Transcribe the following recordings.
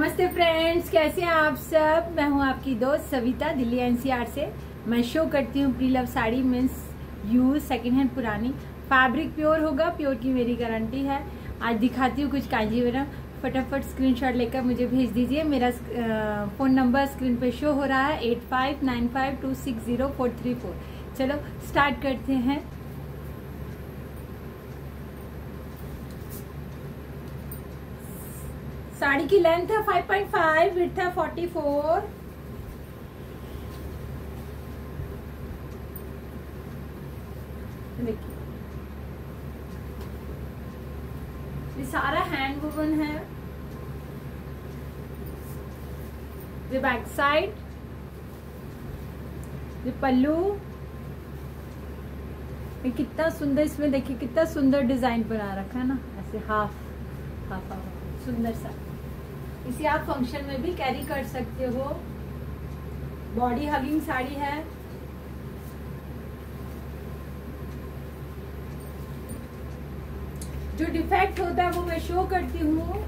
नमस्ते फ्रेंड्स, कैसे हैं आप सब। मैं हूं आपकी दोस्त सविता, दिल्ली एनसीआर से। मैं शो करती हूं pre love sari means use second hand पुरानी। फैब्रिक प्योर होगा, प्योर की मेरी गारंटी है। आज दिखाती हूँ कुछ कांजीवरम। फटाफट स्क्रीनशॉट लेकर मुझे भेज दीजिए। मेरा फोन नंबर स्क्रीन पे शो हो रहा है 8595260434। चलो स्टार्ट करते हैं। साड़ी की लेंथ है 5.5, विड्थ है 44। देखिए ये सारा हैंड वूवन है। ये बैक साइड, ये पल्लू। ये कितना सुंदर, इसमें देखिए कितना सुंदर डिजाइन बना रखा है ना, ऐसे हाफ हाफ हाफ सुंदर सा। इसे आप फंक्शन में भी कैरी कर सकते हो। बॉडी हगिंग साड़ी है। जो डिफेक्ट होता है वो मैं शो करती हूँ।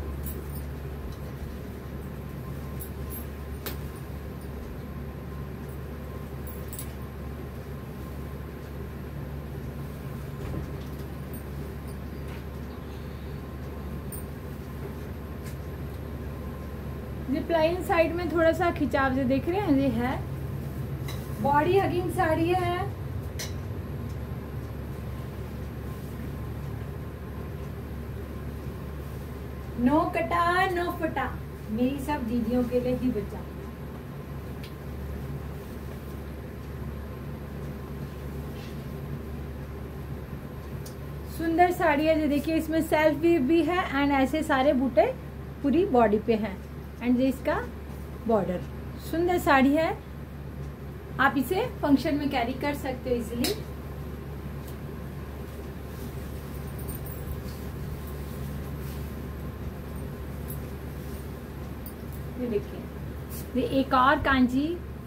ये प्लाइन साइड में थोड़ा सा खिंचाव से देख रहे हैं, ये है। बॉडी हगिंग साड़ी है। नो कटा नो फटा, मेरी सब दीदियों के लिए ही बचा। सुंदर साड़ी है। जो देखिए इसमें सेल्फ वीव भी है एंड ऐसे सारे बूटे पूरी बॉडी पे हैं एंड ये इसका बॉर्डर। सुंदर साड़ी है। आप इसे फंक्शन में कैरी कर सकते हो इजीली। ये देखिए, ये एक और कांजी।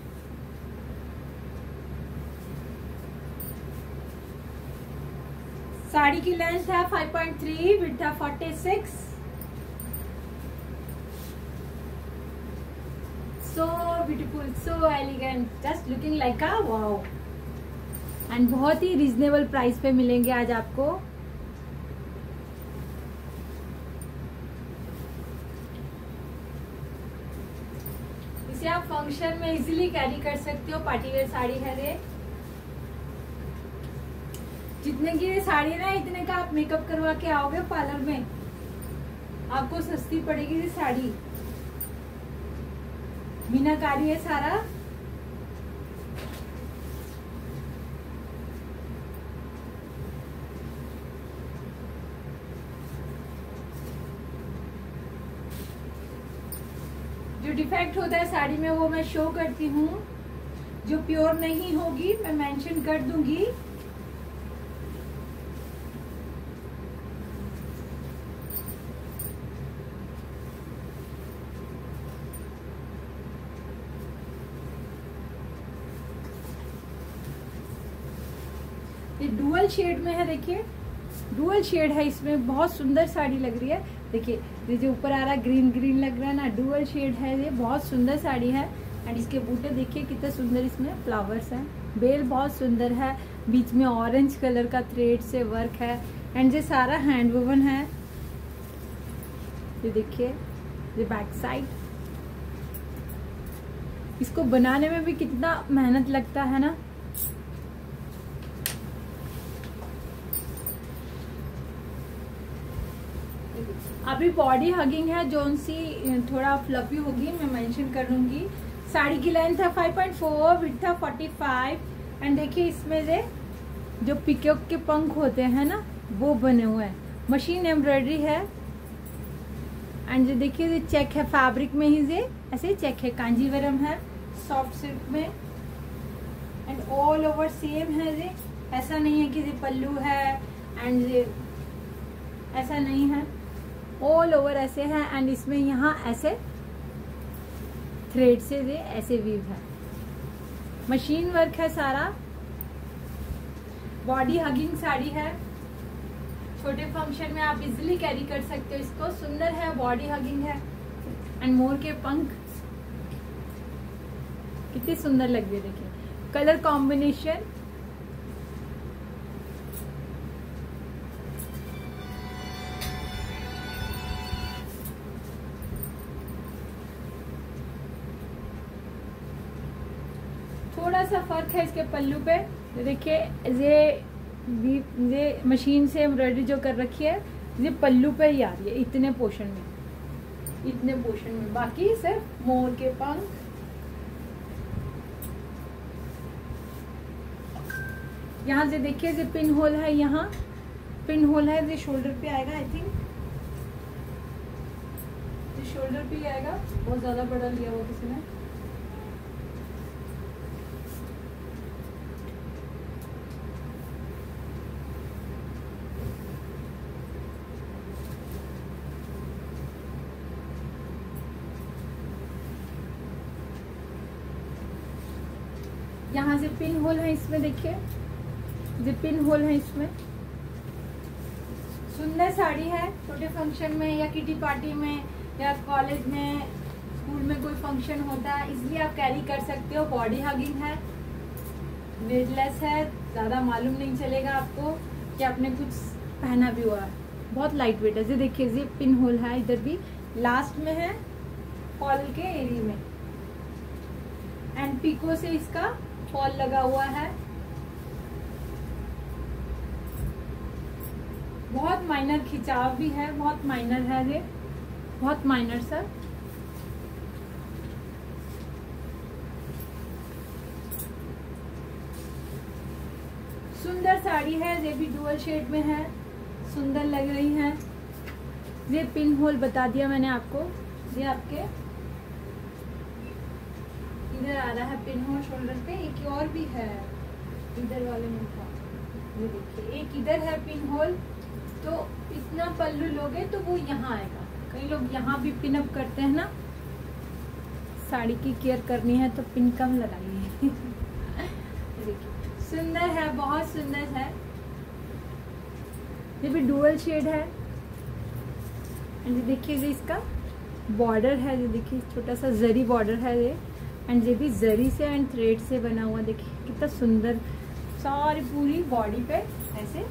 साड़ी की लेंथ है 5.3, विड्थ है 46। So beautiful, so elegant, just looking like a wow। And बहुत ही रीजनेबल प्राइस पे मिलेंगे आज आपको। इसे आप फंक्शन में इजीली कैरी कर सकते हो। पार्टी वेयर साड़ी है ये। जितने की ये साड़ी है ना, इतने का आप मेकअप करवा के आओगे पार्लर में, आपको सस्ती पड़ेगी ये साड़ी। मीनाकारी है सारा। जो डिफेक्ट होता है साड़ी में वो मैं शो करती हूँ। जो प्योर नहीं होगी मैं मेंशन कर दूंगी। ये डुअल शेड में है। देखिए डुअल शेड है इसमें, बहुत सुंदर साड़ी लग रही है। देखिए ये जो ऊपर आ रहा है ग्रीन ग्रीन लग रहा है ना, डुअल शेड है। ये बहुत सुंदर साड़ी है एंड इसके बूटे देखिए कितने सुंदर इसमें फ्लावर्स हैं। बेल बहुत सुंदर है, बीच में ऑरेंज कलर का थ्रेड से वर्क है एंड ये सारा हैंड वूवन है। ये देखिए ये बैक साइड। इसको बनाने में भी कितना मेहनत लगता है ना। अभी बॉडी हगिंग है, जोन सी थोड़ा फ्लफी होगी मैं मेंशन कर लूंगी। साड़ी की लेंथ है 5.4, विड्थ है 45 एंड देखिए इसमें से जो पिकॉक के पंख होते हैं ना, वो बने हुए हैं। मशीन एम्ब्रॉयडरी है एंड जो देखिए ये चेक है, फैब्रिक में ही ये ऐसे चेक है। कांजीवरम है, सॉफ्ट सिल्क में एंड ऑल ओवर सेम है। ये ऐसा नहीं है कि ये पल्लू है एंड ये ऐसा नहीं है, ऑल ओवर ऐसे है एंड इसमें यहाँ ऐसे थ्रेड से ये ऐसे वीव है। मशीन वर्क है सारा। बॉडी हगिंग साड़ी है। छोटे फंक्शन में आप इजीली कैरी कर सकते हो इसको। सुंदर है, बॉडी हगिंग है। एंड मोर के पंख कितनी सुंदर लग रही है, देखिए कलर कॉम्बिनेशन। थोड़ा सा फर्क है इसके पल्लू पे, देखिए ये मशीन से एम्ब्रॉयडरी जो कर रखी है ये पल्लू पे ही आ रही है, इतने पोर्शन में, बाकी सिर्फ मोर के पंख। यहाँ से देखिए ये पिन होल है, यहाँ पिन होल है, ये शोल्डर पे आएगा, आई थिंक ये शोल्डर पे ही आएगा, बहुत ज्यादा बड़ा लिया हुआ किसी ने। यहाँ से पिन होल है इसमें, देखिए ये पिन होल है इसमें। सुंदर साड़ी है, छोटे फंक्शन में या किटी पार्टी में या कॉलेज में, स्कूल में कोई फंक्शन होता है, इसलिए आप कैरी कर सकते हो। बॉडी हगिंग है, वेटलेस है, ज्यादा मालूम नहीं चलेगा आपको कि आपने कुछ पहना भी हुआ है, बहुत लाइट वेट है। ये देखिए ये पिन होल है, इधर भी लास्ट में है फॉल के एरिया में, एंड पीको से इसका फॉल लगा हुआ है। बहुत माइनर खिंचाव भी है, बहुत माइनर है ये, बहुत माइनर सा। सुंदर साड़ी है, ये भी डुअल शेड में है, सुंदर लग रही है। ये पिन होल बता दिया मैंने आपको, ये आपके इधर आ रहा है पिन होल शोल्डर पे। एक और भी है इधर वाले में था, ये देखिए एक इधर है पिन होल। तो इतना पल्लू लोगे तो वो यहाँ आएगा। कई लोग यहाँ भी पिन अप करते हैं ना, साड़ी की केयर करनी है तो पिन कम लगाइए। देखिए सुंदर है, बहुत सुंदर है। ये भी डुअल शेड है, एंड देखिए ये इसका बॉर्डर है, ये देखिए छोटा सा जरी बॉर्डर है ये, एंड ये भी जरी से एंड थ्रेड से बना हुआ। देखिए कितना सुंदर, सारी पूरी बॉडी पे ऐसे।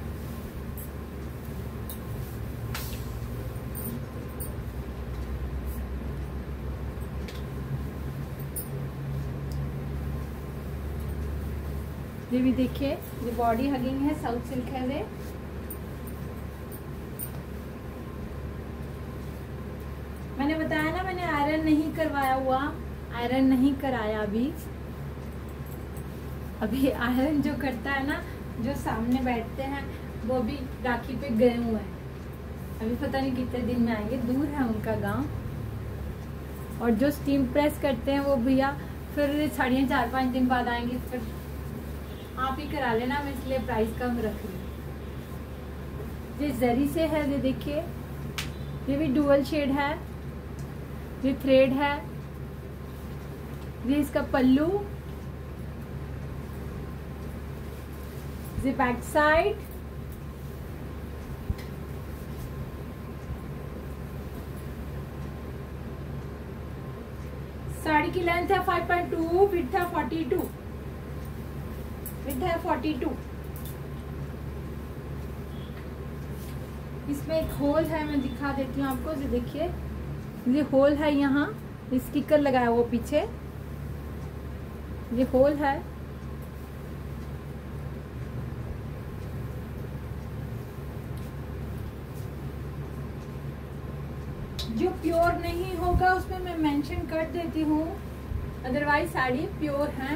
ये भी देखिए ये बॉडी हगिंग है, साउथ सिल्क है ये। मैंने बताया ना मैंने आयरन नहीं करवाया हुआ, आयरन नहीं कराया अभी आयरन जो करता है ना, जो सामने बैठते हैं वो भी राखी पे गए हुए हैं, अभी पता नहीं कितने दिन में आएंगे, दूर है उनका गांव। और जो स्टीम प्रेस करते हैं वो भैया फिर साड़ियाँ 4-5 दिन बाद आएंगे, फिर आप ही करा लेना, मैं इसलिए प्राइस कम रख रही हूँ। ये जरी से है, ये देखिए ये भी डुअल शेड है, ये थ्रेड है, ये इसका पल्लू, ये बैक साइड, साड़ी की लेंथ है 5.2, विड्थ है 42, विड्थ है 42। इसमें एक होल है, मैं दिखा देती हूँ आपको। ये देखिए ये होल है, यहाँ स्टिकर लगाया हुआ पीछे, ये होल है। जो प्योर नहीं होगा उसमें मैं मेंशन कर देती हूँ, अदरवाइज साड़ी प्योर है।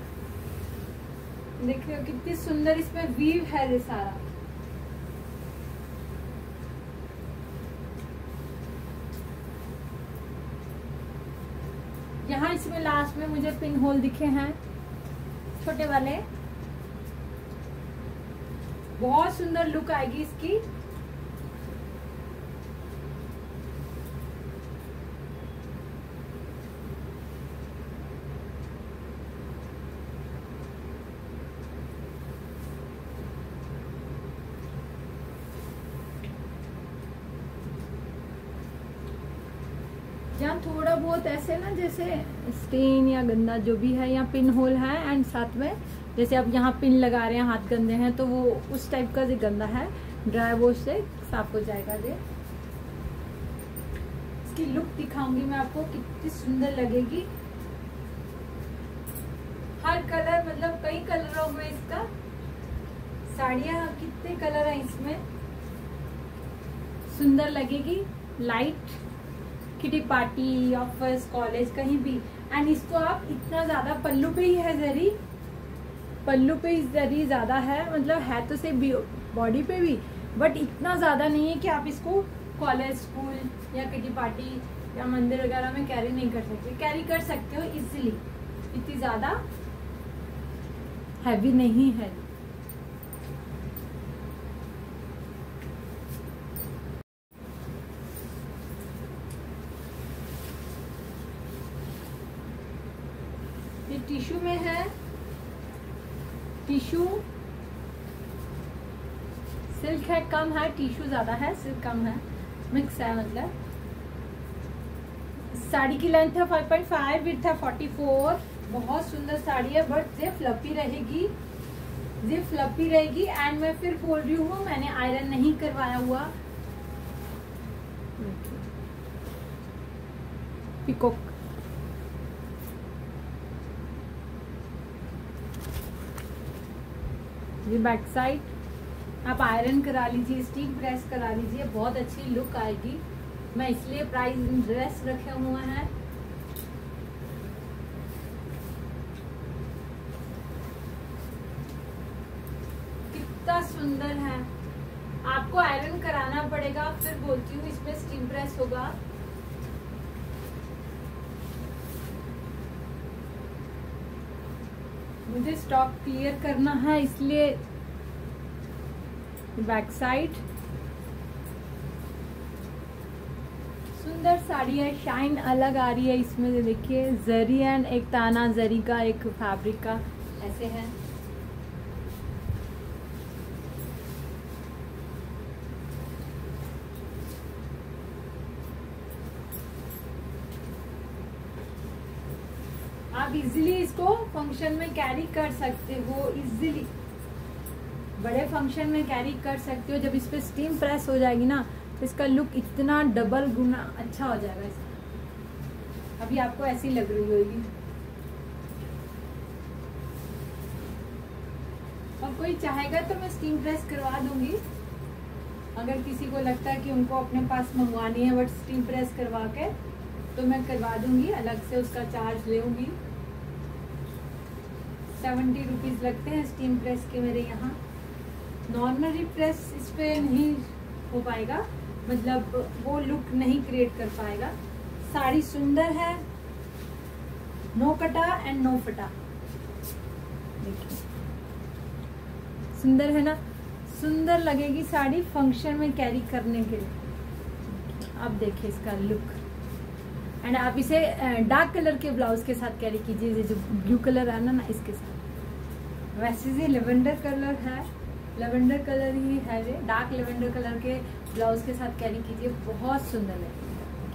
देखिए कितनी सुंदर इसमें वीव है ये सारा। यहाँ इसमें लास्ट में मुझे पिन होल दिखे हैं छोटे वाले, बहुत सुंदर लुक आएगी इसकी। यहाँ थोड़ा बहुत ऐसे ना जैसे स्टेन या गंदा जो भी है, यहाँ पिन होल है एंड साथ में जैसे अब यहाँ पिन लगा रहे हैं, हाथ गंदे हैं तो वो उस टाइप का जो गंदा है ड्राई वॉश से साफ हो जाएगा। ये इसकी लुक दिखाऊंगी मैं आपको कितनी सुंदर लगेगी। हर कलर मतलब कई कलरों में इसका साड़ियाँ, कितने कलर है इसमें, सुंदर लगेगी। Light kitty party, office, college, कहीं भी। एंड इसको आप इतना ज्यादा पल्लू पे ही है जरी, पल्लू पे ही जरी ज्यादा है, मतलब है तो से बॉडी पे भी बट इतना ज्यादा नहीं है कि आप इसको कॉलेज, स्कूल या किटी पार्टी या मंदिर वगैरह में कैरी नहीं कर सकते। कैरी कर सकते हो इजीली, इतनी ज्यादा हैवी नहीं है। ये टिश्यू में है, टिश्यू सिल्क है, कम है, टिश्यू ज्यादा है, सिल्क कम है, मिक्स है। मतलब साड़ी की लेंथ है 5.5, विड्थ है 44। बहुत सुंदर साड़ी है बट ये फ्लफी रहेगी, ये फ्लफी रहेगी। एंड मैं फिर बोल रही हूँ मैंने आयरन नहीं करवाया हुआ। पिकॉक ये बैक साइड, आप आयरन करा लीजिए, स्टीम प्रेस करा लीजिए, बहुत अच्छी लुक आएगी। मैं इसलिए प्राइस ड्रेस रखे हुए हैं। कितना सुंदर है, आपको आयरन कराना पड़ेगा, फिर बोलती हूँ इसमें स्टीम प्रेस होगा। मुझे स्टॉक क्लियर करना है इसलिए। बैक साइड सुंदर साड़ी है, शाइन अलग आ रही है इसमें। देखिए जरी एंड एक ताना जरी का, एक फैब्रिक का ऐसे है। आप इजीली इसको फंक्शन में कैरी कर सकते हो, इजीली बड़े फंक्शन में कैरी कर सकते हो। जब इस पे स्टीम प्रेस हो जाएगी ना तो इसका लुक इतना डबल गुना अच्छा हो जाएगा इसका। अभी आपको ऐसी लग रही होगी। और कोई चाहेगा तो मैं स्टीम प्रेस करवा दूंगी, अगर किसी को लगता है कि उनको अपने पास मंगवानी है बट स्टीम प्रेस करवा के, तो मैं करवा दूंगी, अलग से उसका चार्ज लेऊंगी। 70 रुपीज लगते हैं स्टीम प्रेस के मेरे यहाँ। नॉर्मली प्रेस इस पे नहीं हो पाएगा, मतलब वो लुक नहीं क्रिएट कर पाएगा। साड़ी सुंदर है, नो कटा एंड नो फटा। देखिए सुंदर है ना, सुंदर लगेगी साड़ी फंक्शन में कैरी करने के लिए। अब देखिए इसका लुक। एंड आप इसे डार्क कलर के ब्लाउज के साथ कैरी कीजिए, जो ब्लू कलर है ना इसके साथ। वैसे ये लेवेंडर कलर है, लेवेंडर कलर ही है, ये डार्क लेवेंडर कलर के ब्लाउज के साथ कैरी कीजिए, बहुत सुंदर लगेगा।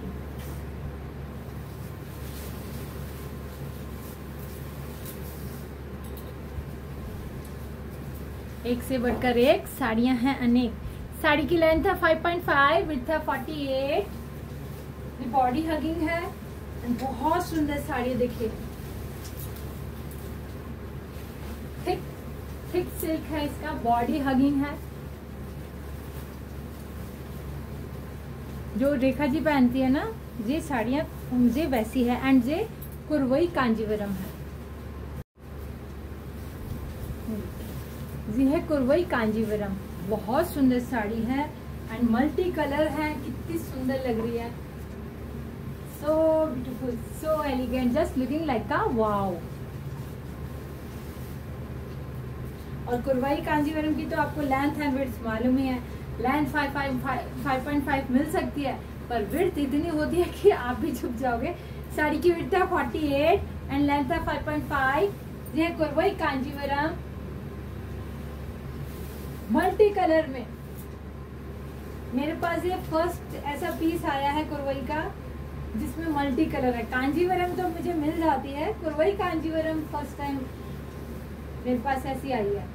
एक से बढ़कर एक साड़ियां हैं अनेक। साड़ी की लेंथ है 5.5, विड्थ है 48, बॉडी हगिंग है, बहुत सुंदर साड़ी है। देखिए थिक सिल्क है इसका, बॉडी हगिंग है। जो रेखा जी पहनती है ना ये साड़ियां, ये वैसी है। एंड ये कुरवई कांजीवरम है, ये है कुरवई कांजीवरम, बहुत सुंदर साड़ी है। एंड मल्टी कलर है, कितनी सुंदर लग रही है। So beautiful, so elegant, just looking like a wow। और कुरवाई कांजीवरम की तो आपको लेंथ एंड विड्थ मालूम ही है। लेंथ 5.5 मिल सकती है, पर विड्थ इतनी होती है कि आप भी झुक जाओगे। साड़ी की विड्थ है 48 एंड लेंथ है 5.5। ये कुरवाई कांजीवरम मल्टी कलर में। मेरे पास ये फर्स्ट ऐसा पीस आया है कुरवई का, जिसमें मल्टी कलर है। कांजीवरम तो मुझे मिल जाती है, कुरवई कांजीवरम फर्स्ट टाइम मेरे पास ऐसी आई है।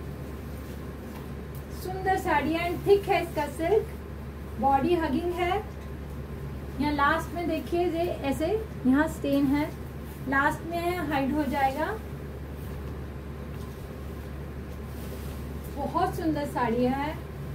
सुंदर साड़ी एंड थिक है इसका सिल्क, बॉडी हगिंग है। यहाँ लास्ट में देखिए ये ऐसे यहाँ स्टेन है, लास्ट में हाइड हो जाएगा। बहुत सुंदर साड़ी है।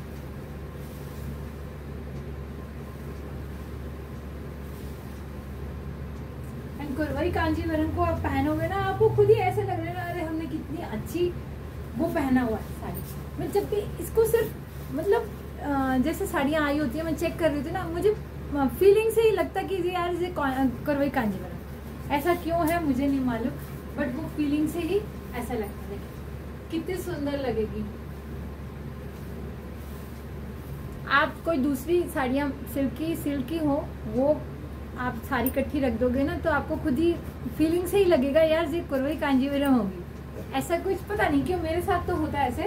कुरवई कांजीवरम को आप पहनोगे ना, आपको खुद ही ऐसे लग रहा है अरे हमने कितनी अच्छी वो पहना हुआ है साड़ी। मैं जब भी इसको सिर्फ मतलब जैसे साड़ियाँ आई होती है मैं चेक कर रही थी ना, मुझे फीलिंग से ही लगता कि यार ये कुरवई कांजीवरम, ऐसा क्यों है मुझे नहीं मालूम, बट वो फीलिंग से ही ऐसा लगता है। कितनी सुंदर लगेगी। आप कोई दूसरी साड़ियाँ सिल्की हो, वो आप सारी इकट्ठी रख दोगे ना तो आपको खुद ही फीलिंग से ही लगेगा यार ये कुरवई कांजीवरम होगी। ऐसा कुछ पता नहीं क्यों मेरे साथ तो होता है ऐसे।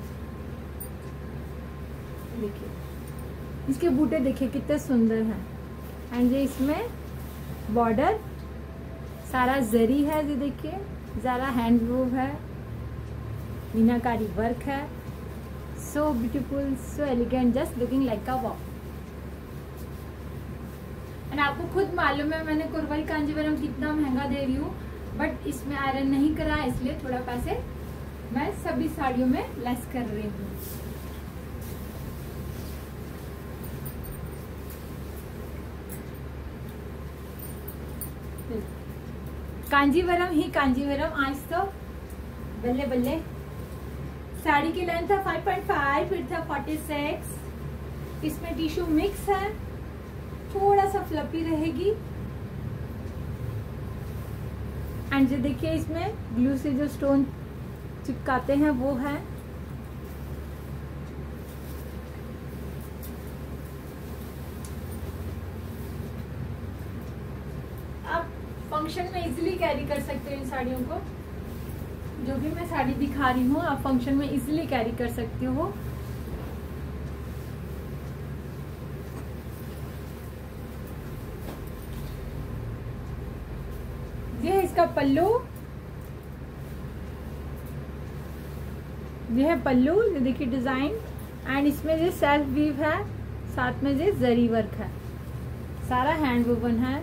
देखिए इसके बूटे देखिए कितने सुंदर हैं। एंड ये इसमें बॉर्डर सारा जरी है, ये देखिए ज़रा हैंड वूव है, मीनाकारी वर्क है। So beautiful, so elegant, just looking like a wow. And आपको खुद मालूम है मैंने कुरवई कांजीवरम कितना महंगा दे रही हूँ, बट इसमें आयरन नहीं करा इसलिए थोड़ा पैसे मैं सभी साड़ियों में लेस कर रही हूँ। कांजीवरम ही कांजीवरम आज तो बल्ले बल्ले। साड़ी की लेंथ था 5.5, फिर था 46। इसमें टिश्यू मिक्स है, थोड़ा सा फ्लफी रहेगी। एंड जो देखिए इसमें ग्लू से जो स्टोन चिपकाते हैं वो है। आप फंक्शन में इजीली कैरी कर सकते हो इन साड़ियों को। जो भी मैं साड़ी दिखा रही हूँ आप फंक्शन में इजीली कैरी कर सकते हो। ये है इसका पल्लू, ये है पल्लू, ये देखिए डिजाइन। एंड इसमें ये सेल्फ वीव है, साथ में ये जरी वर्क है, सारा हैंड वूवन है।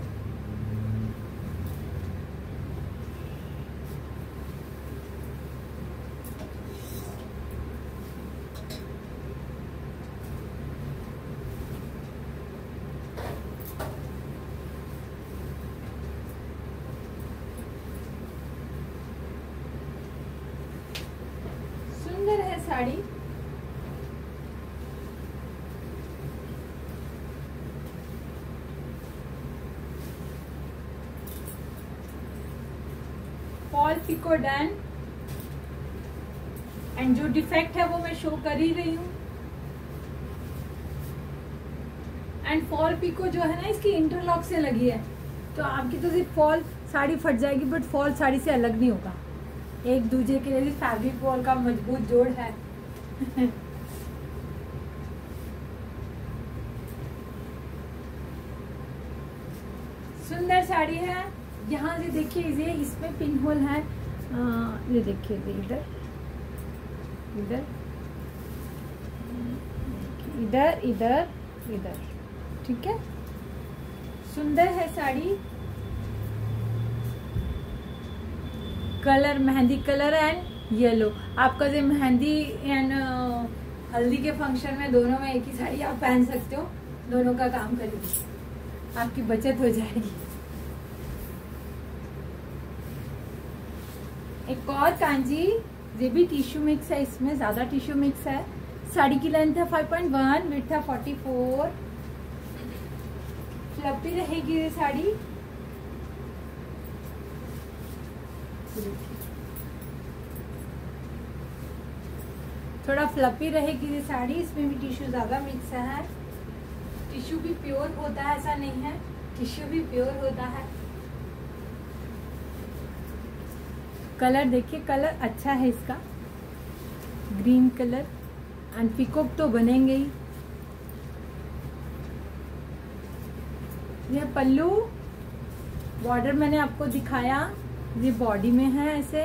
सुंदर है sari. Fall picot done. And जो डिफेक्ट है वो मैं शो कर ही रही हूँ। एंड फॉल पिको जो है ना इसकी इंटरलॉक से लगी है, तो आपकी तो सिर्फ फॉल साड़ी फट जाएगी बट फॉल साड़ी से अलग नहीं होगा। एक दूसरे के लिए फैब्रिक वॉल का मजबूत जोड़ है। सुंदर साड़ी है। यहाँ से देखिए ये इसमें पिन होल है, ये देखिए इधर इधर इधर इधर इधर, ठीक है। सुंदर है साड़ी। कलर मेहंदी कलर एंड येलो। आपका जो मेहंदी एंड हल्दी के फंक्शन में दोनों में एक ही साड़ी आप पहन सकते हो, दोनों का काम करेगी, आपकी बचत हो जाएगी। एक और कांजी, ये भी टिश्यू मिक्स है, इसमें ज्यादा टिश्यू मिक्स है। साड़ी की लेंथ है 5.1, विड्थ है 44। फ्लफी रहेगी ये साड़ी। थोड़ा फ्लफी रहेगी ये साड़ी। इसमें भी टिश्यू ज्यादा मिक्स है। टिश्यू भी प्योर होता है ऐसा नहीं है, टिश्यू भी प्योर होता है। कलर देखिए, कलर अच्छा है इसका, ग्रीन कलर। एंड पिकॉक तो बनेंगे ही। ये पल्लू, बॉर्डर मैंने आपको दिखाया, ये बॉडी में है ऐसे।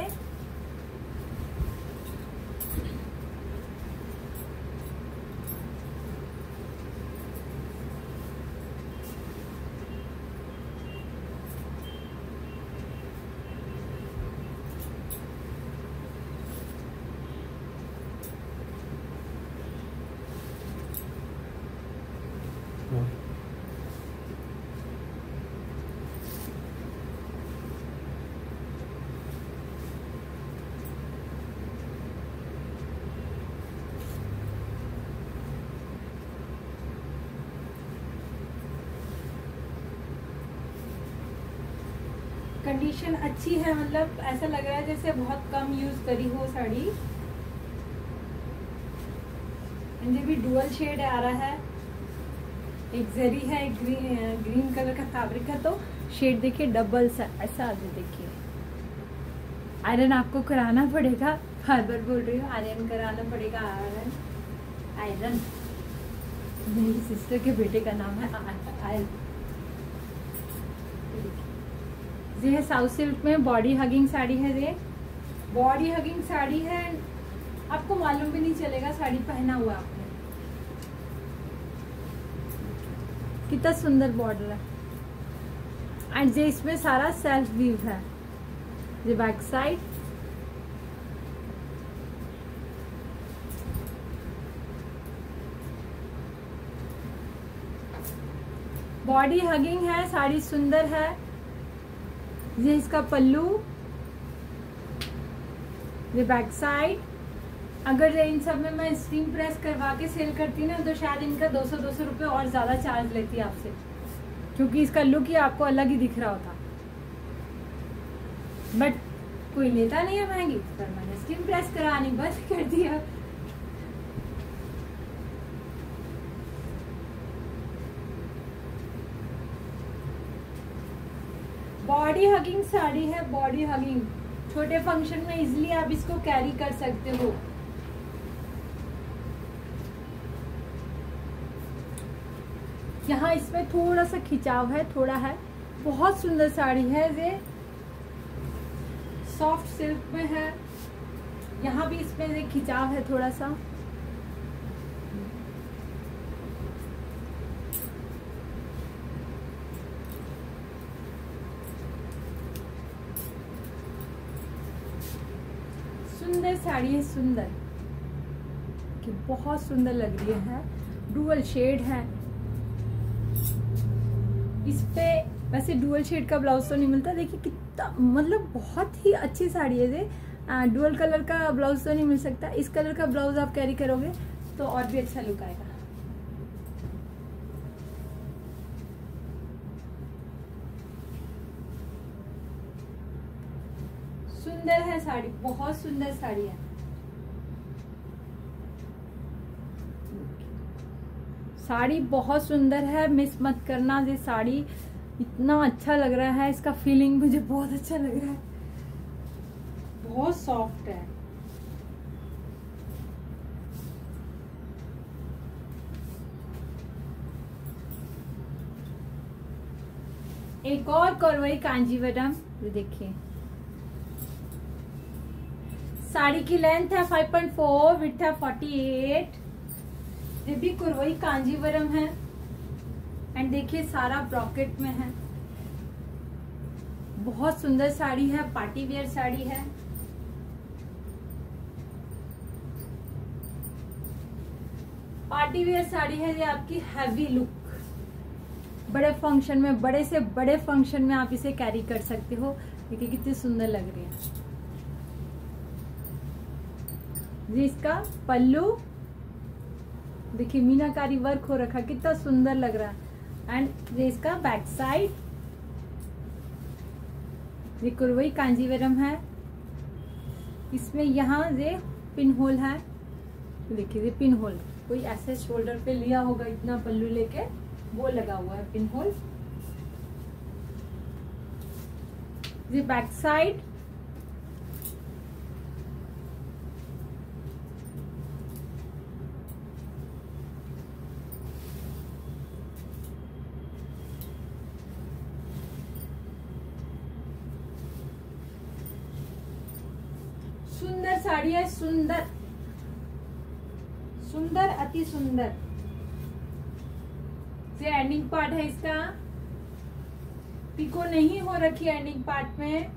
कंडीशन अच्छी है, मतलब ऐसा लग रहा है जैसे बहुत कम यूज करी हो साड़ी। ये भी डुअल शेड आ रहा है, एक जरी है, एक ग्रीन कलर का फैब्रिक है, तो शेड देखिए डबल सा ऐसा आगे देखिए। आयरन आपको कराना पड़ेगा, बार बार बोल रही हूँ, आयरन कराना पड़ेगा। आयरन मेरी सिस्टर के बेटे का नाम है आयरन। ये है साउथ सिल्क में बॉडी हगिंग साड़ी है। ये बॉडी हगिंग साड़ी है, आपको मालूम भी नहीं चलेगा साड़ी पहना हुआ आपने। कितना सुंदर बॉर्डर है, एंड ये इसमें सारा सेल्फ वीव है। ये बैक साइड, बॉडी हगिंग है, साड़ी सुंदर है। ये इसका पल्लू, ये बैक साइड। अगर इन सब में मैं स्टीम प्रेस करवा के सेल करती ना, तो शायद इनका 200 रुपए और ज्यादा चार्ज लेती आपसे, क्योंकि इसका लुक ही आपको अलग ही दिख रहा होता। बट कोई लेता नहीं है महंगी, पर मैंने स्टीम प्रेस करानी बंद कर दिया। बॉडी हगिंग साड़ी है, बॉडी हगिंग। छोटे फंक्शन में इजीली आप इसको कैरी कर सकते हो। यहाँ इसमें थोड़ा सा खिंचाव है, थोड़ा है। बहुत सुंदर साड़ी है, ये सॉफ्ट सिल्क में है। यहाँ भी इसमें खिंचाव है थोड़ा सा। सुंदर साड़ी है, सुंदर कि बहुत सुंदर लग रही है। डुअल शेड है इस पे। वैसे डुअल शेड का ब्लाउज तो नहीं मिलता, देखिए कितना, मतलब बहुत ही अच्छी साड़ी है ये। डुअल कलर का ब्लाउज तो नहीं मिल सकता। इस कलर का ब्लाउज आप कैरी करोगे तो और भी अच्छा लुक आएगा। सुंदर है साड़ी, बहुत सुंदर साड़ी है। साड़ी बहुत सुंदर है, मिस मत करना। ये साड़ी इतना अच्छा लग रहा है, इसका फीलिंग मुझे बहुत अच्छा लग रहा है। बहुत सॉफ्ट है। एक और करवई कांजीवरम, ये देखिए। साड़ी की लेंथ है 5.4, विड्थ है 48। ये भी कुरवई कांजीवरम है, एंड देखिए सारा ब्रॉकेट में है। बहुत सुंदर साड़ी है, पार्टी वेयर साड़ी है। पार्टी वेयर साड़ी है ये, आपकी हैवी लुक। बड़े फंक्शन में, बड़े से बड़े फंक्शन में आप इसे कैरी कर सकते हो। देखिए कितनी सुंदर लग रही है। ये इसका पल्लू, देखिए मीनाकारी वर्क हो रखा, कितना सुंदर लग रहा है। एंड ये इसका बैक साइड। ये कुरवई कांजीवरम है, इसमें यहाँ ये पिन होल है। देखिए ये पिन होल, कोई ऐसे शोल्डर पे लिया होगा इतना पल्लू लेके, वो लगा हुआ है पिन होल। ये बैक साइड। साड़ी है, सुंदर सुंदर अति सुंदर। ये एंडिंग पार्ट है इसका, पिको नहीं हो रखी एंडिंग पार्ट में।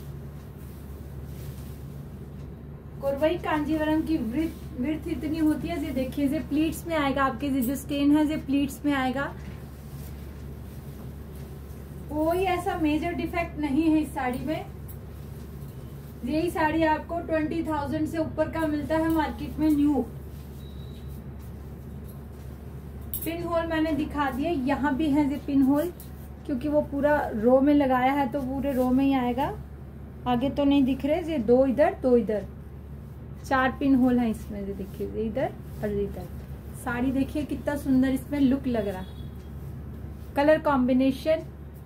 कोरवाई कांजीवरम की विड्थ इतनी होती है। ये देखिए, ये प्लीट्स में आएगा आपके, जो स्टेन है ये प्लीट्स में आएगा। कोई ऐसा मेजर डिफेक्ट नहीं है इस साड़ी में। यही साड़ी आपको 20,000 से ऊपर का मिलता है मार्केट में न्यू। पिन होल मैंने दिखा दिए, यहाँ भी है ये पिन होल, क्योंकि वो पूरा रो में लगाया है तो पूरे रो में ही आएगा। आगे तो नहीं दिख रहे, ये 2 इधर 2 इधर, 4 पिन होल है इसमें। ये देखिए, इधर और इधर। साड़ी देखिए कितना सुंदर इसमें लुक लग रहा। कलर कॉम्बिनेशन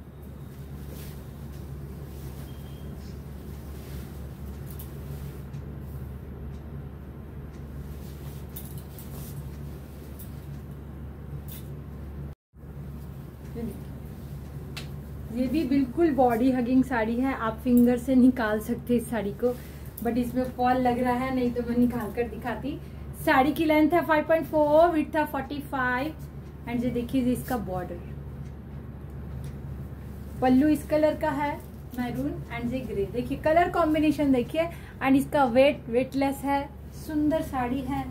ये भी बिल्कुल बॉडी हगिंग साड़ी है। आप फिंगर से निकाल सकते इस साड़ी को, बट इसमें फॉल लग रहा है, नहीं तो मैं निकाल कर दिखाती। साड़ी की लेंथ है 5.4, विड्थ है 45 एंड ये देखिए इसका बॉर्डर। पल्लू इस कलर का है, मैरून एंड ये ग्रे। देखिए कलर कॉम्बिनेशन देखिए, एंड इसका वेटलेस है, सुंदर साड़ी है।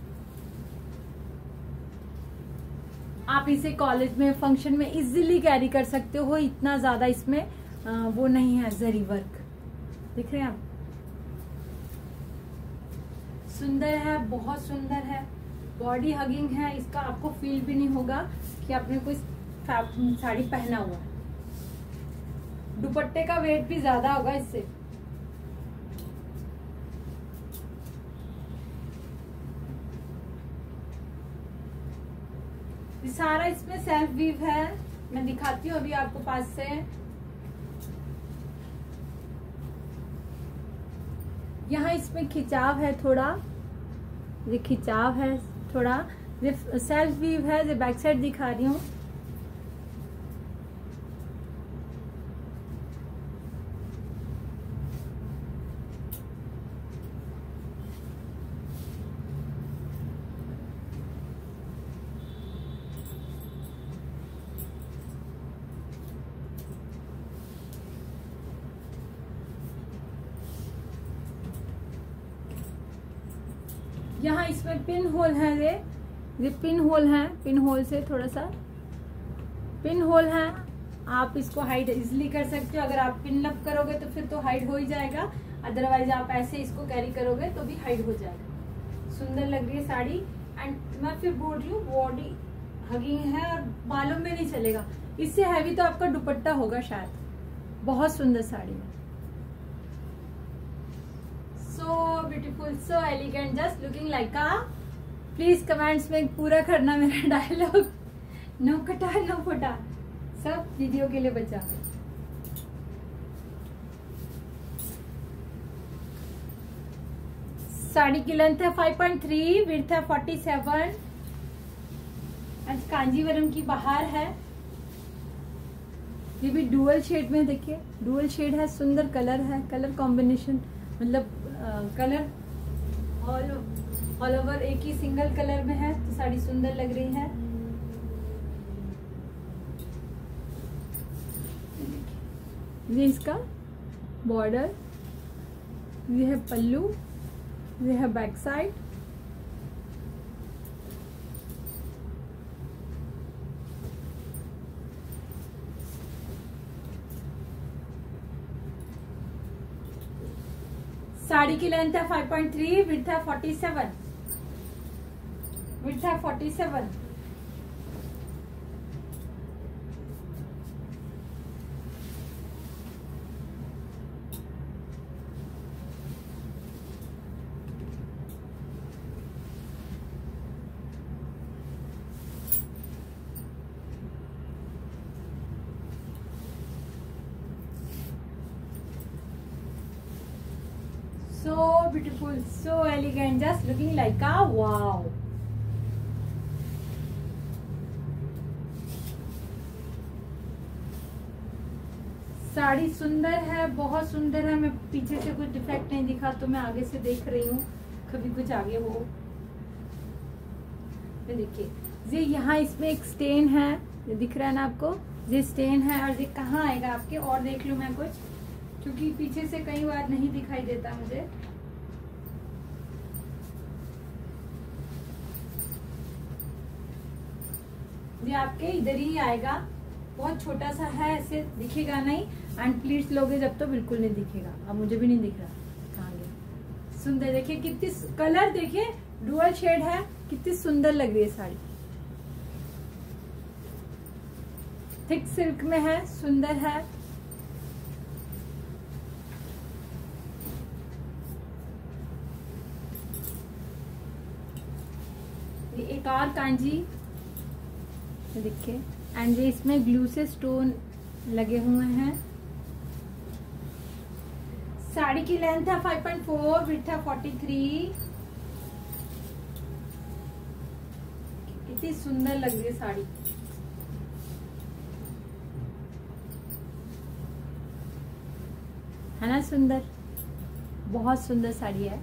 आप इसे कॉलेज में फंक्शन में इजीली कैरी कर सकते हो, इतना ज्यादा इसमें वो नहीं है जरी वर्क। देख रहे हैं आप, सुंदर है, बहुत सुंदर है। बॉडी हगिंग है, इसका आपको फील भी नहीं होगा कि आपने कोई साड़ी पहना हुआ है। दुपट्टे का वेट भी ज्यादा होगा इससे। सारा इसमें सेल्फ वीव है, मैं दिखाती हूँ अभी आपको पास से। यहाँ इसमें खिंचाव है थोड़ा, ये खिंचाव है थोड़ा, ये सेल्फ वीव है। ये बैक साइड दिखा रही हूँ। यहाँ इसमें पिन होल है, ये पिन होल है। पिन होल से थोड़ा सा पिन होल है, आप इसको हाइड इजिली कर सकते हो। अगर आप पिन अप करोगे तो फिर तो हाइड हो ही जाएगा, अदरवाइज आप ऐसे इसको कैरी करोगे तो भी हाइड हो जाएगा। सुंदर लग रही है साड़ी। एंड मैं फिर बोल रही हूँ, बॉडी हगिंग है और बालों में नहीं चलेगा। इससे हैवी तो आपका दुपट्टा होगा शायद। बहुत सुंदर साड़ी है, so beautiful, so elegant, just looking like a। Please comments में पूरा करना मेरा डायलॉग, नो कटा नो फटा, सब वीडियो के लिए बचा। साड़ी की लेंथ है 5.3, विड्थ है 47 एंड कांजीवरम की बाहर है। ये भी डुअल शेड में, देखिए डुअल शेड है, सुंदर कलर है। कलर कॉम्बिनेशन मतलब कलर ऑल ओवर एक ही सिंगल कलर में है, तो साड़ी सुंदर लग रही है। ये इसका बॉर्डर, ये है पल्लू, ये है बैक साइड। साड़ी की लेंथ है 5.3, विड्थ है 47, विड्थ है 47। So beautiful, so elegant, just looking like a wow। Sari सुंदर है, बहुत सुंदर है। मैं पीछे से कुछ डिफेक्ट नहीं दिखा तो मैं आगे से देख रही हूँ, कभी कुछ आगे हो। ये देखिए, ये यहाँ इसमें एक स्टेन है, ये दिख रहा है ना आपको, ये स्टेन है। और ये कहाँ आएगा आपके, और देख लूं मैं कुछ, क्योंकि पीछे से कई बार नहीं दिखाई देता मुझे। ये आपके इधर ही आएगा, बहुत छोटा सा है, ऐसे दिखेगा नहीं। एंड प्लीट्स लोगे जब तो बिल्कुल नहीं दिखेगा। अब मुझे भी नहीं दिख रहा कहाँ गया। सुंदर देखिए, कितनी कलर देखिए, डुअल शेड है, कितनी सुंदर लग रही है साड़ी। थिक सिल्क में है, सुंदर है। ये एक और कांजी देखिए, एंड ये इसमें ग्लू से स्टोन लगे हुए हैं। साड़ी की लेंथ है 5.4, विड्थ है 43। कितनी सुंदर लग रही है साड़ी। है ना सुंदर, बहुत सुंदर साड़ी है।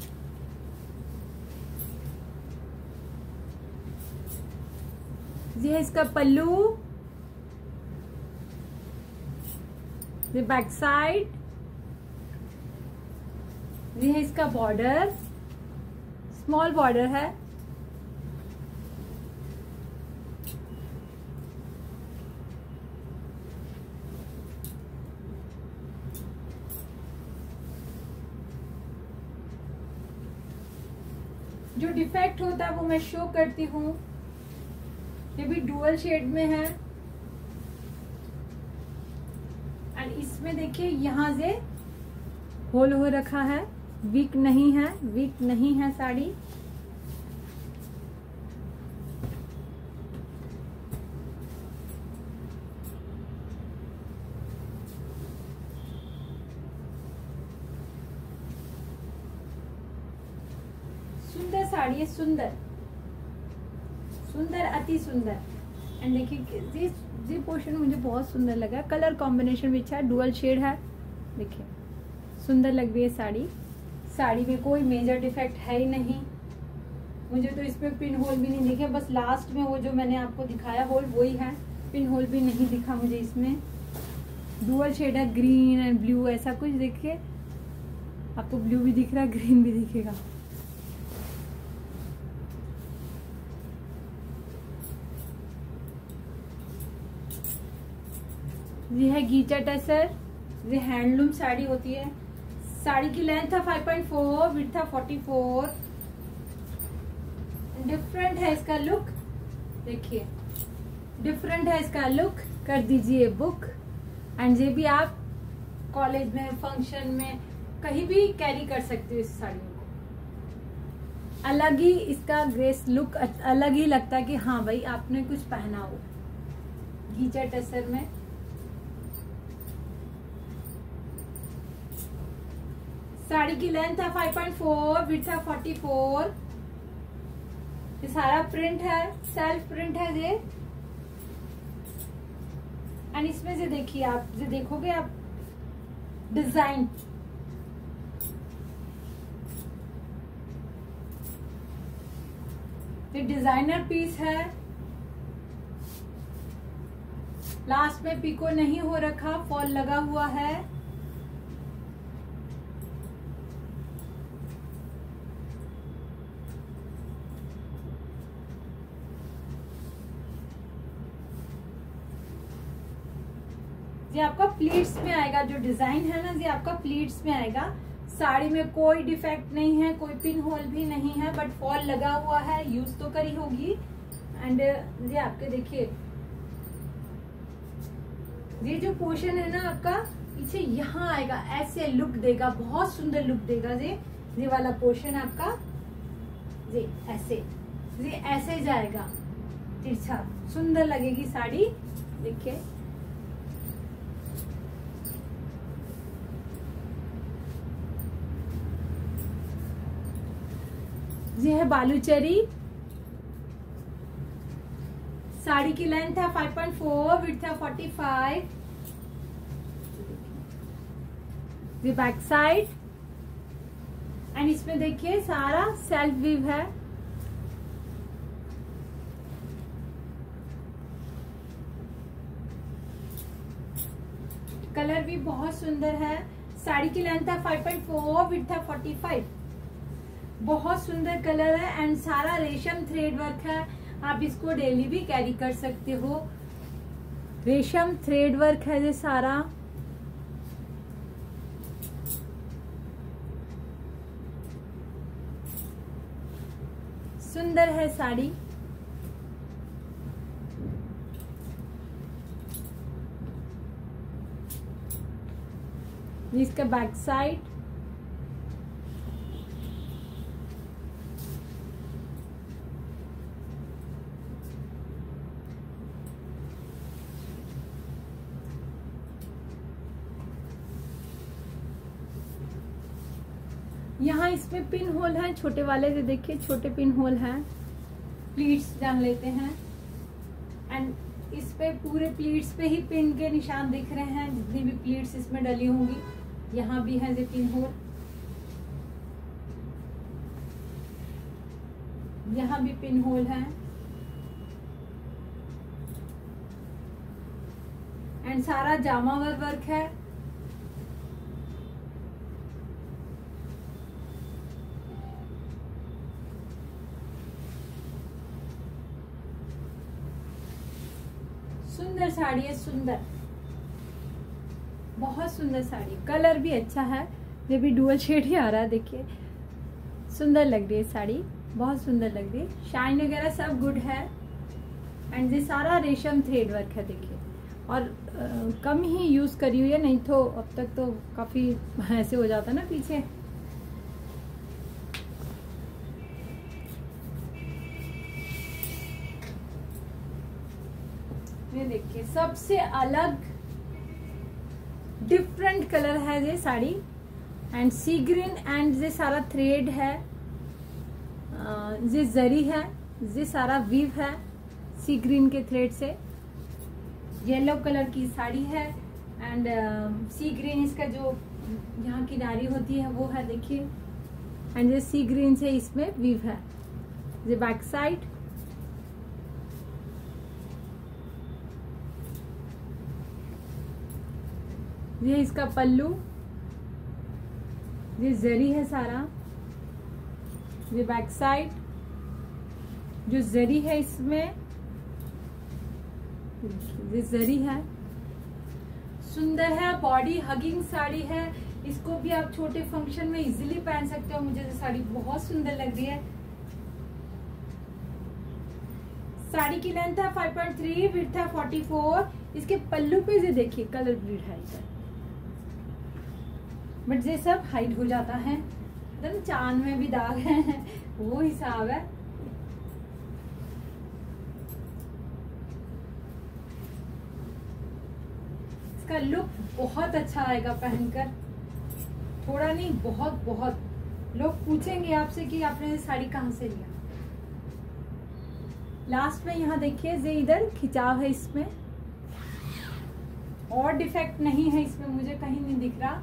ये है इसका पल्लू, ये बैक साइड, ये है इसका बॉर्डर, स्मॉल बॉर्डर है। जो डिफेक्ट होता है वो मैं शो करती हूँ। ये भी डुअल शेड में है। एंड इसमें देखिए यहाँ से होल हो रखा है, वीक नहीं है, वीक नहीं है साड़ी। सुंदर साड़ी है, सुंदर सुंदर, अति सुंदर। एंड देखिए ये पोर्शन मुझे बहुत सुंदर लगा, कलर कॉम्बिनेशन भी अच्छा है, डुअल शेड है। देखिए सुंदर लग रही है साड़ी। साड़ी में कोई मेजर डिफेक्ट है ही नहीं। मुझे तो इसमें पिन होल भी नहीं दिखे, बस लास्ट में वो जो मैंने आपको दिखाया होल वही है, पिन होल भी नहीं दिखा मुझे इसमें। डुअल शेड है, ग्रीन एंड ब्लू ऐसा कुछ। देखिए आपको ब्लू भी दिख रहा है, ग्रीन भी दिखेगा। ये है गीचा टसर, ये हैंडलूम साड़ी होती है। साड़ी की लेंथ है 5.4, विड्थ है 44। डिफरेंट है इसका लुक, देखिए डिफरेंट है इसका लुक। कर दीजिए बुक। एंड ये भी आप कॉलेज में, फंक्शन में, कहीं भी कैरी कर सकते हो इस साड़ी को। अलग ही इसका ग्रेस लुक अलग ही लगता है कि हाँ भाई आपने कुछ पहना हो। गीचा टसर में साड़ी की लेंथ है 5.4, विड्थ है 44। ये सारा प्रिंट है, सेल्फ प्रिंट है ये। एंड इसमें से देखिए, आप जो देखोगे आप डिजाइन, ये डिजाइनर पीस है। लास्ट में पिको नहीं हो रखा, फॉल लगा हुआ है। ये आपका प्लीट्स में आएगा, जो डिजाइन है ना ये आपका प्लीट्स में आएगा। साड़ी में कोई डिफेक्ट नहीं है, कोई पिन होल भी नहीं है, बट फॉल लगा हुआ है, यूज तो करी होगी। एंड ये आपके देखिए, ये जो पोर्शन है ना आपका पीछे यहाँ आएगा, ऐसे लुक देगा, बहुत सुंदर लुक देगा। ये वाला पोर्शन आपका ये ऐसे जाएगा तिरछा, सुंदर लगेगी साड़ी। देखिए ये है बालूचरी। साड़ी की लेंथ है 5.4, विड्थ है 45। ये बैक साइड एंड इसमें देखिए सारा सेल्फ वीव है। कलर भी बहुत सुंदर है। साड़ी की लेंथ है 5.4, विड्थ है 45। बहुत सुंदर कलर है एंड सारा रेशम थ्रेड वर्क है। आप इसको डेली भी कैरी कर सकते हो। रेशम थ्रेड वर्क है ये सारा। सुंदर है साड़ी। इसका बैक साइड, यहाँ इसमें पिन होल है छोटे वाले, जो देखिए छोटे पिन होल हैं। प्लीट्स डाल लेते हैं एंड इस पे पूरे प्लीट्स पे ही पिन के निशान दिख रहे हैं। जितनी भी प्लीट्स इसमें डली होंगी, यहाँ भी है ये पिन होल, यहाँ भी पिन होल है एंड सारा जामावर वर्क है। सुंदर साड़ी है, सुंदर, बहुत सुंदर साड़ी। कलर भी अच्छा है, ये भी डुअल शेड ही आ रहा है। देखिए सुंदर लग रही है साड़ी, बहुत सुंदर लग रही है। शाइन वगैरह सब गुड है एंड ये सारा रेशम थ्रेड वर्क है। देखिए और कम ही यूज करी हुई है, नहीं तो अब तक तो काफी ऐसे हो जाता ना पीछे। ये देखिए सबसे अलग डिफरेंट कलर है ये sari and sea green and ये सारा थ्रेड है, ये जरी है, ये सारा वीव है सी ग्रीन के थ्रेड से। येलो कलर की साड़ी है एंड सी ग्रीन इसका जो यहाँ किनारी होती है वो है, देखिए। एंड ये सी ग्रीन से इसमें वीव है। ये बैक साइड, ये इसका पल्लू, ये जरी है सारा। ये बैक साइड, जो जरी है इसमें, ये जरी है, सुंदर है। बॉडी हगिंग साड़ी है, इसको भी आप छोटे फंक्शन में इजीली पहन सकते हो। मुझे ये साड़ी बहुत सुंदर लग रही है। साड़ी की लेंथ है 5.3, विड्थ है 44। इसके पल्लू पे ये देखिए कलर ब्लीड है इधर, बट ये सब हाइड हो जाता है। एकदम चांद में भी दाग है वो हिसाब है। इसका लुक बहुत अच्छा आएगा पहनकर, थोड़ा नहीं बहुत बहुत। लोग पूछेंगे आपसे कि आपने ये साड़ी कहाँ से लिया। लास्ट में यहाँ देखिए ये इधर खिंचाव है इसमें, और डिफेक्ट नहीं है इसमें, मुझे कहीं नहीं दिख रहा।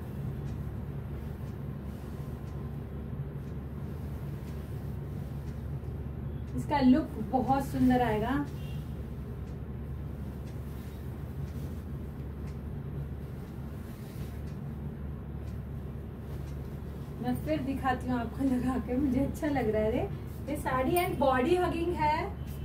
इसका लुक बहुत सुंदर आएगा। मैं फिर दिखाती हूँ आपको लगा के, मुझे अच्छा लग रहा है। ये साड़ी एंड बॉडी हगिंग है,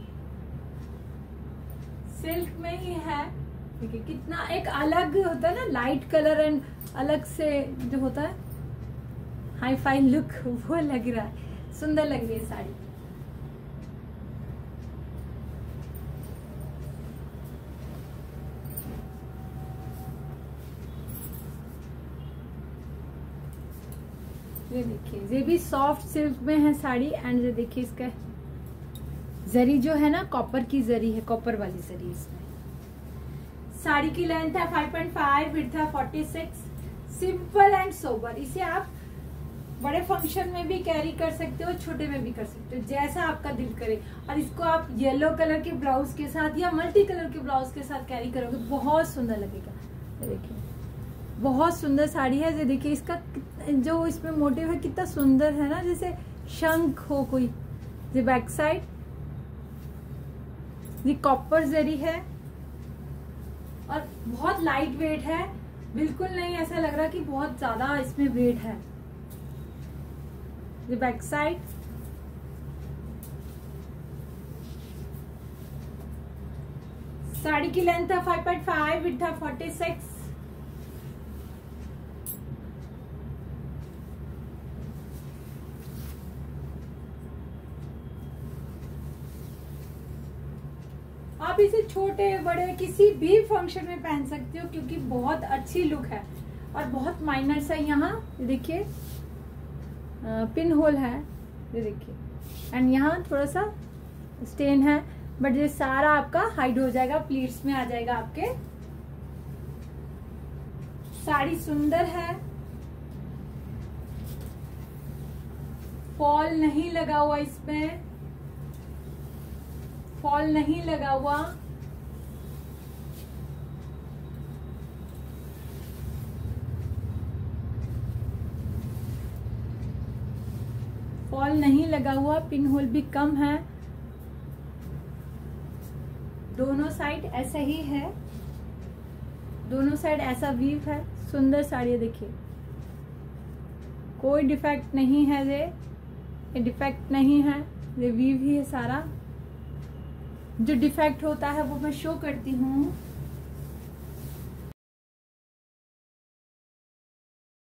सिल्क में ही है। देखिए कितना एक अलग होता है ना, लाइट कलर एंड अलग से जो होता है हाई फाई लुक, वो लग रहा है। सुंदर लग रही है साड़ी। ये देखिए ये भी सॉफ्ट सिल्क में है साड़ी एंड ये देखिए इसका जरी जो है ना, कॉपर की जरी है, कॉपर वाली जरी इसमें। साड़ी की लेंथ है 5.5, विड्थ है 46। Simple and sober. इसे आप बड़े फंक्शन में भी कैरी कर सकते हो, छोटे में भी कर सकते हो, जैसा आपका दिल करे। और इसको आप येलो कलर के ब्लाउज के साथ या मल्टी कलर के ब्लाउज के साथ कैरी करोगे, बहुत सुंदर लगेगा। देखिए बहुत सुंदर साड़ी है। ये देखिए इसका जो इसमें मोटिव है कितना सुंदर है ना, जैसे शंख हो कोई। ये बैक साइड, ये कॉपर जरी है और बहुत लाइट वेट है, बिल्कुल नहीं ऐसा लग रहा कि बहुत ज्यादा इसमें वेट है। ये बैक साइड, साड़ी की लेंथ है 5.5, विड्थ है 46। आप इसे छोटे बड़े किसी भी फंक्शन में पहन सकते हो क्योंकि बहुत अच्छी लुक है और बहुत माइनर सा यहाँ देखिए पिन होल है, ये देखिए, एंड यहाँ थोड़ा सा स्टेन है, बट ये सारा आपका हाइड हो जाएगा, प्लीट्स में आ जाएगा आपके। साड़ी सुंदर है, फॉल नहीं लगा हुआ, इसमें फॉल नहीं लगा हुआ। फॉल नहीं लगा हुआ, पिन होल भी कम है, दोनों साइड ऐसा ही है, दोनों साइड ऐसा वीव है। सुंदर साड़ी है, देखिए कोई डिफेक्ट नहीं है, ये डिफेक्ट नहीं है, ये वीव ही है सारा। जो डिफेक्ट होता है वो मैं शो करती हूँ।